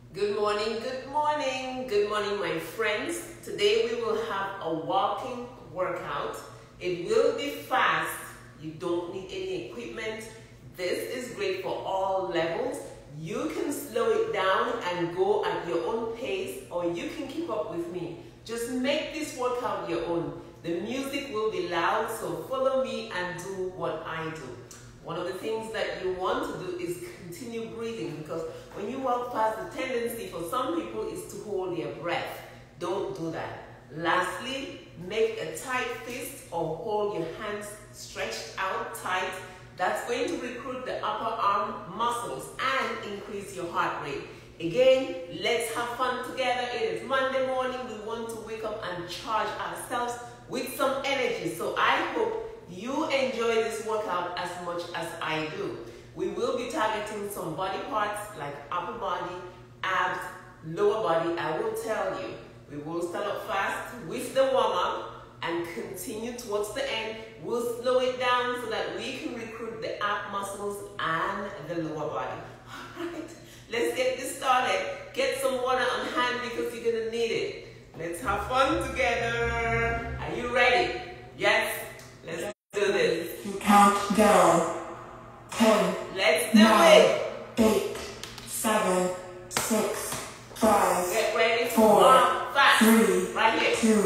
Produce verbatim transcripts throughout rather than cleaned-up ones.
Good morning, good morning, good morning, my friends. Today we will have a walking workout. It will be fast. You don't need any equipment. This is great for all levels. You can slow it down and go at your own pace, or you can keep up with me. Just make this workout your own. The music will be loud, so follow me and do what I do. One of the things that you want to do is continue breathing, because when you walk fast, the tendency for some people is to hold their breath. Don't do that. Lastly, make a tight fist or hold your hands stretched out tight. That's going to recruit the upper arm muscles and increase your heart rate. Again, let's have fun together. It is Monday morning. We want to wake up and charge ourselves with some energy. So I hope you enjoy this workout as much as I do. We will be targeting some body parts like upper body, abs, lower body. I will tell you. We will start up fast with the warm-up and continue towards the end. We'll slow it down so that we can recruit the ab muscles and the lower body. All right, let's get this started. Get some water on hand because you're gonna need it. Let's have fun together. Are you ready? Yes? Let's do this. Count down. Ten. Let's do nine, it. Eight. Seven. Six. Five. Get ready. Four. One, five. Three. Right here. Two.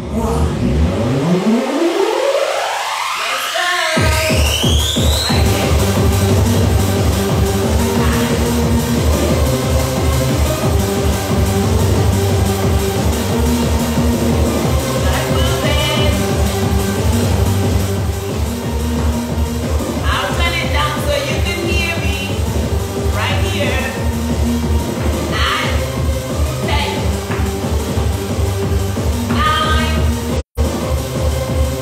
One. Let's go. Right here. Let's move it. I'll turn it down so you can hear me. Right here. Nine, ten, nine,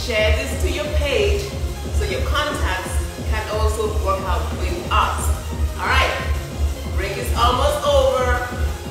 share this to your page so your contacts can also work out with us. All right, break is almost over.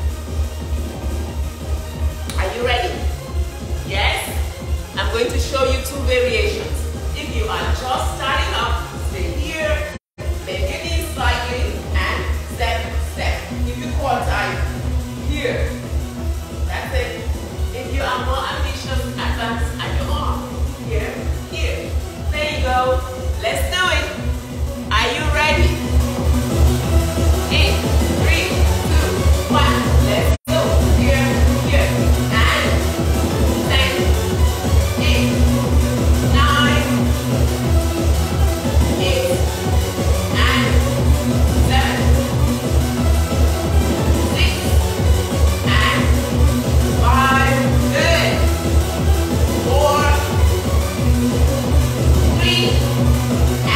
Are you ready? Yes? I'm going to show you two variations. If you are just starting up, stay here, bend your knees slightly, and step, step. Keep your core tight. Here. That's it. If you are more ambitious, advance at your arm. Here, here. There you go. Let's do it. Are you ready? In three, two, one. Let's go. Here, here. And ten, eight, nine, eight, and seven, six, and five. Good. Four, three,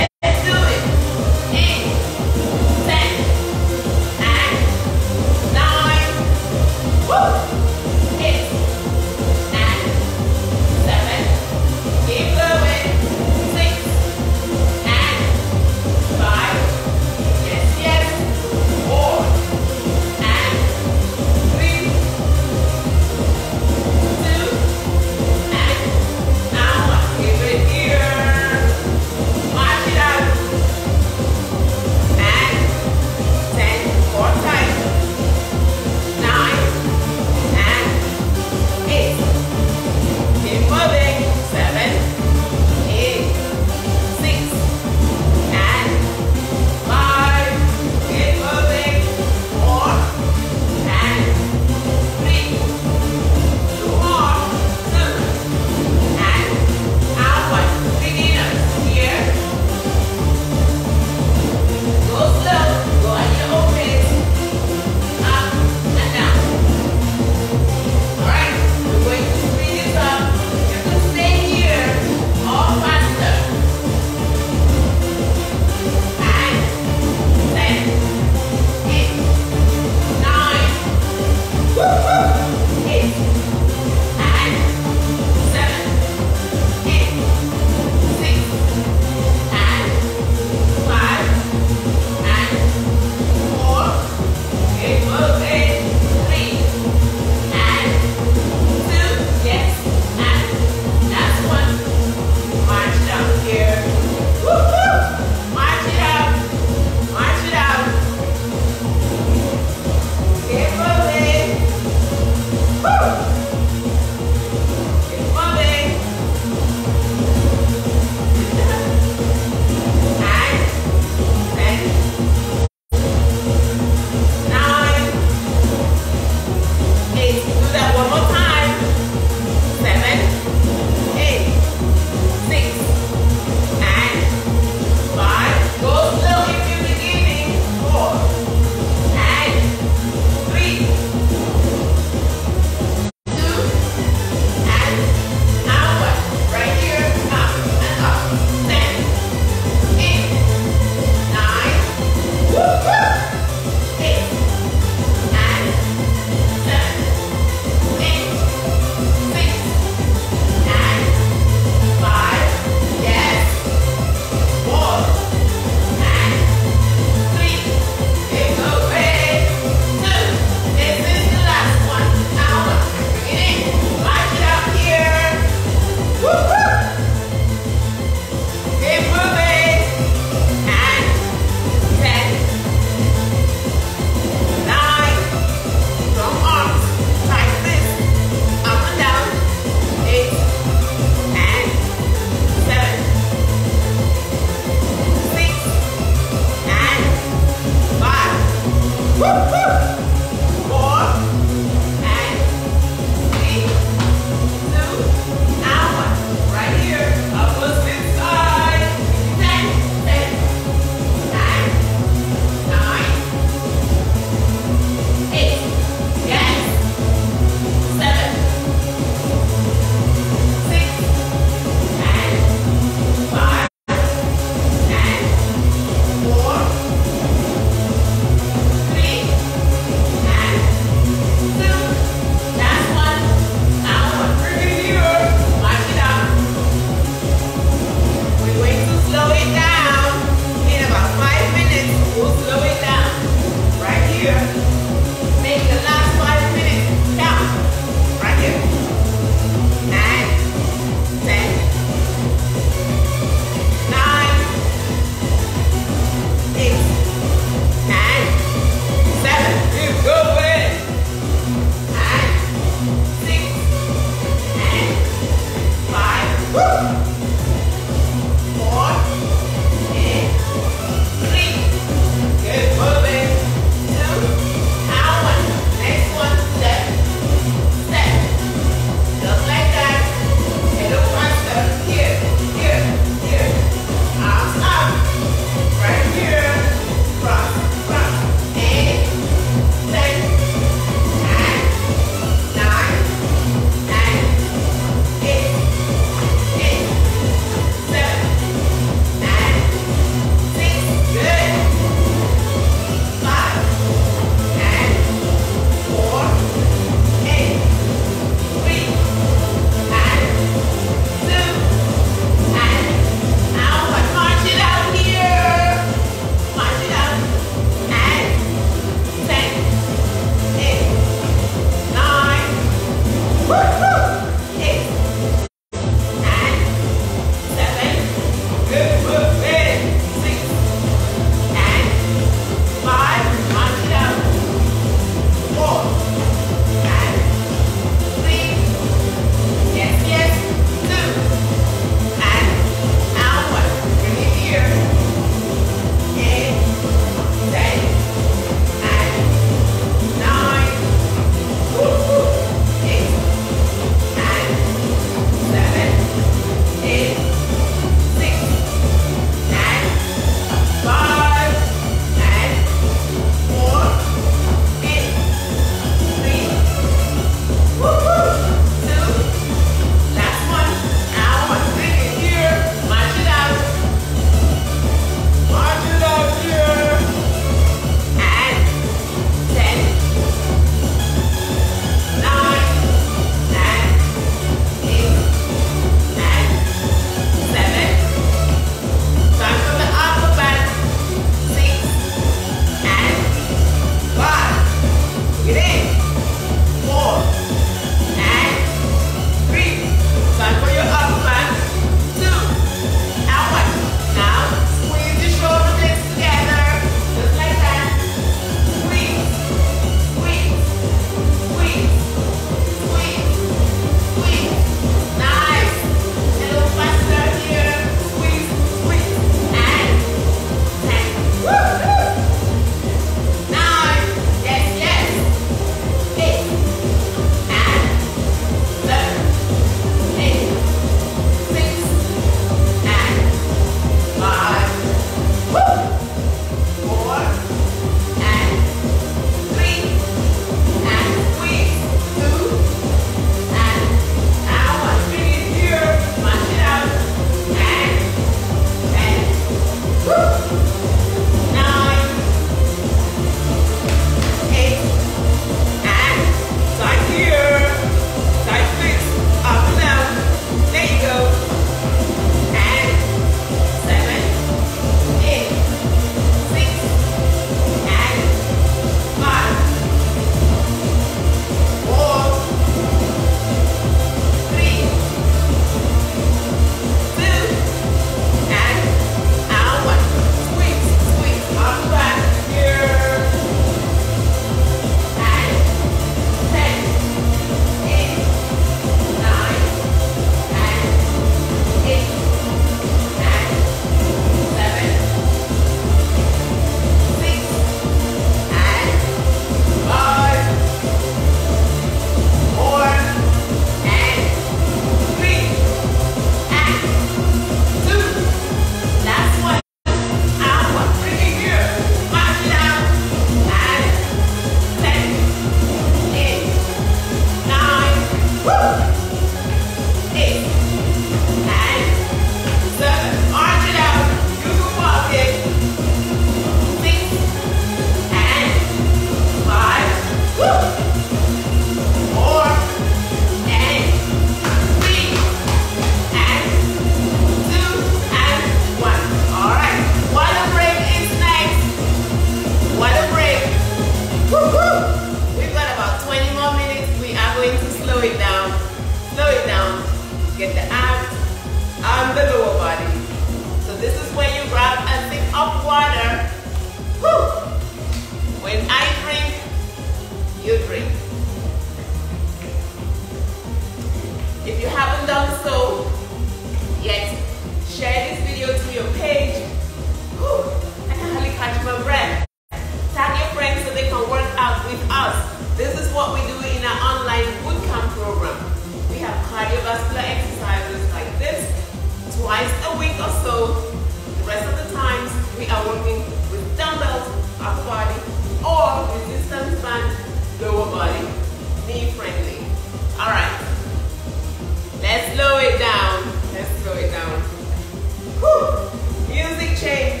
cardiovascular exercises like this twice a week or so. The rest of the times we are working with dumbbells, upper body, or resistance band, lower body, knee friendly. All right, let's slow it down. Let's slow it down. Whew. Music change.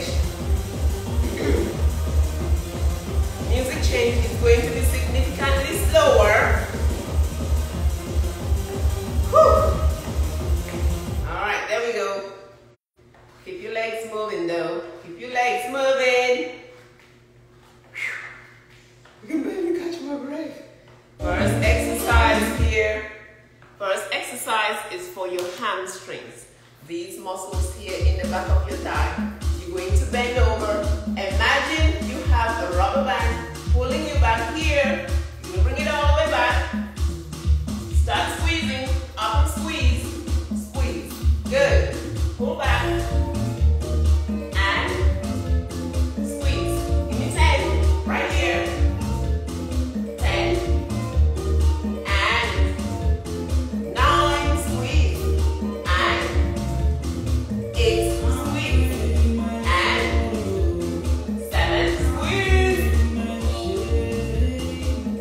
Music change is going to be significantly slower. Whew. All right, there we go. Keep your legs moving though. Keep your legs moving. We can barely catch my breath. First exercise here. First exercise is for your hamstrings. These muscles here in the back of your thigh. You're going to bend over. Imagine you have a rubber band pulling you back here. You can bring it all the way back. Start squeezing. Up and squeeze. Squeeze. Good. Pull back. And squeeze. Give me ten. Right here. ten. And nine. Squeeze. And eight. Squeeze. And seven. Squeeze.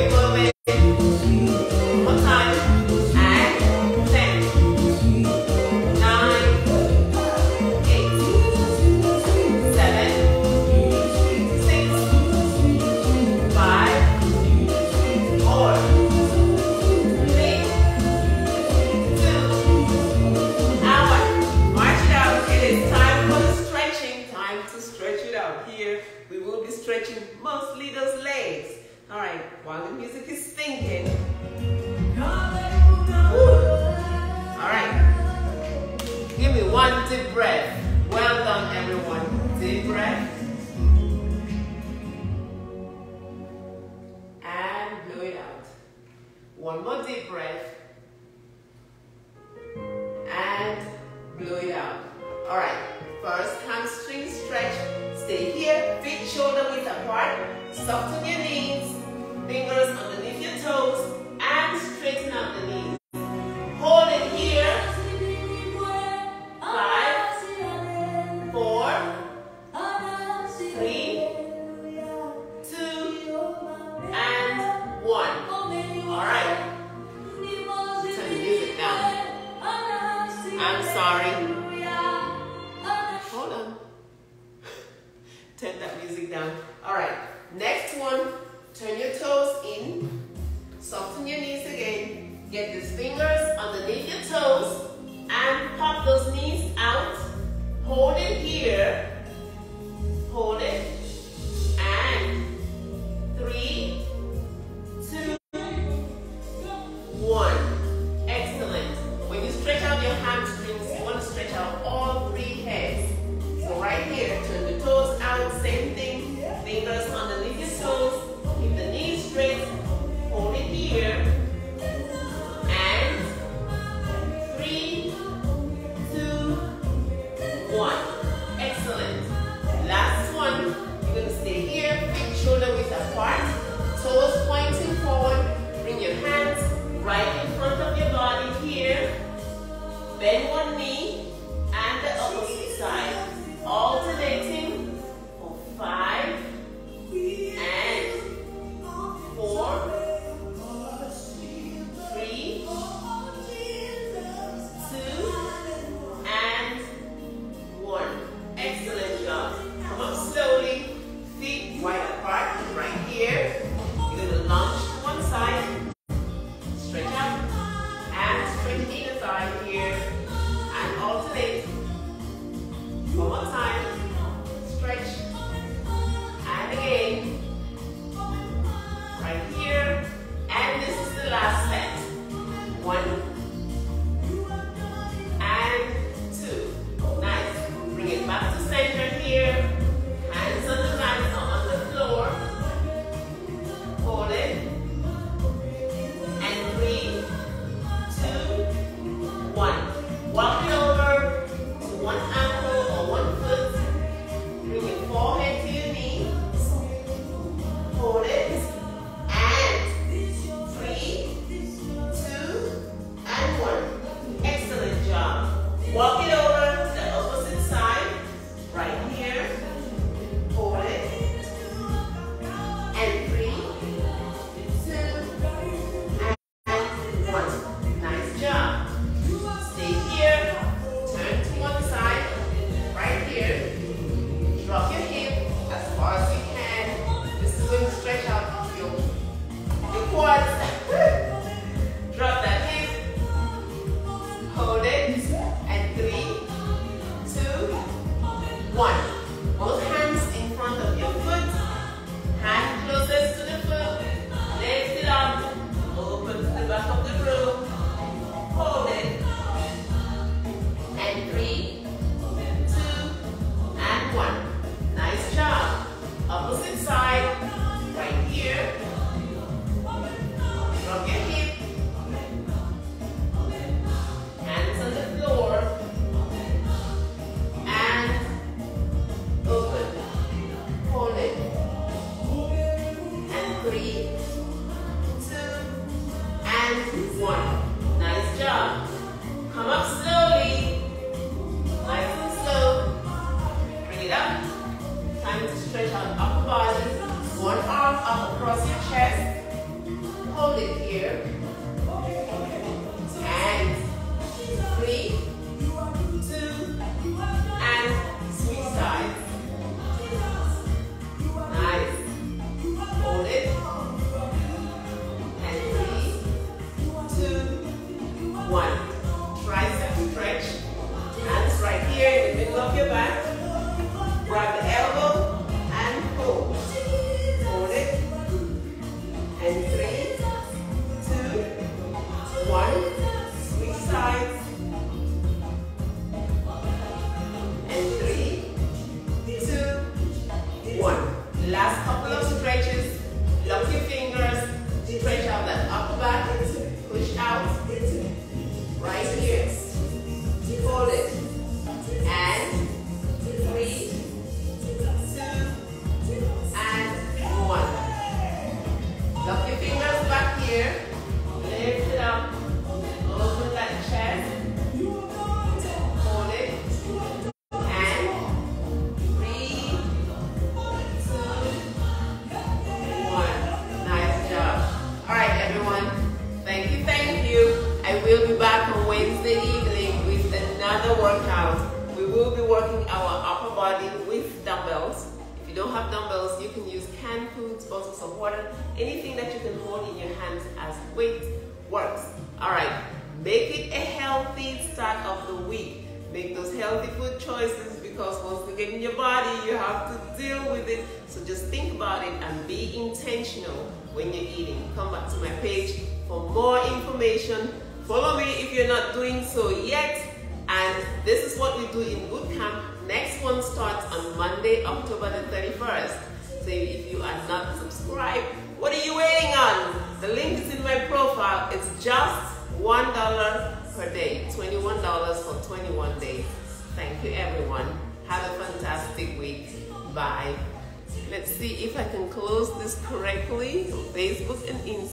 keep moving. One more time. And ten, nine, eight, seven, six, five, four, three, two, and one. March it out. It is time for the stretching. Time to stretch it out. Here we will be stretching mostly those legs. All right, while the music is thinking. All right, give me one deep breath. Well done, everyone. Deep breath. And blow it out. One more deep breath. And blow it out. All right, first hamstring stretch. Stay here, feet shoulder width apart. Soften your knees, fingers underneath your toes, and straighten out the knees. Hold it here. Five, four, three, two, and one. All right. Turn the music down. I'm sorry. Hold on. Turn that music down. All right. Next one. Turn your toes in. Soften your knees again. Get these fingers underneath your toes and pop those knees out. Hold it here. Hold it. And three, two, one. Excellent. When you stretch out your hamstrings, you want to stretch out all three heads. So right here, turn the toes out. Same thing. Fingers underneath your toes. Keep the knees straight. Hold it here. And three, two, one. Excellent. Last one. You're going to stay here. Feet shoulder width apart. Toes pointing forward. Bring your hands right in front of your body here. Bend one knee and the opposite side. Alternating for five and four, three, two, and one. Excellent job. Come up slowly. Feet wide apart right here. You're going to launch to one side. Stretch out and stretch either side here. And alternate. One more time. Stretch. And again. Right here. And this is the last set. One. And two. Nice. Bring it back to center here. Hands on the mat or on the floor. Hold it. And three, two, one. Walk it over to one ankle or one foot. Bring your forehead to your knees. Hold it. And three, two, and one. Excellent job. Walk it over to the opposite side. Right here. Hold it. And three, two, and one. Nice job. Stay here. Turn to one side. Right here. Drop your hip as far as you can. This is going to stretch out your, your quads. Drop that hip. Hold it. And three, two, one. Both hands in front of your foot. Hand closest to the foot. Lift it up. Open to the back of the room. Hold it. And three, two, and one. Nice job. Opposite side. Right here. and three, two, one. Switch sides, and three, two, one. Last couple of stretches. Lock your fingers, stretch out that upper back, push out, right here. Hold it, and three, two, and one. Lock your fingers back here, lift it up, open that chest, hold it, and three, two, one. Nice job. All right, everyone. Thank you, thank you. I will be back on Wednesday evening with another workout. We will be working our upper body with dumbbells. If you don't have dumbbells, you can use canned foods, bottles of water, anything that you can hold in your hands as weight works. All right, make it a healthy start of the week. Make those healthy food choices because once they get in your body, you have to deal with it. So just think about it and be intentional when you're eating. Come back to my page for more information. Follow me if you're not doing so yet. And this is what we do in boot camp. Next one starts on Monday, October the thirty-first. So if you are not subscribed, what are you waiting on? The link is in my profile. It's just one dollar per day, twenty-one dollars for twenty-one days. Thank you, everyone. Have a fantastic week. Bye. Let's see if I can close this correctly. Facebook and Instagram.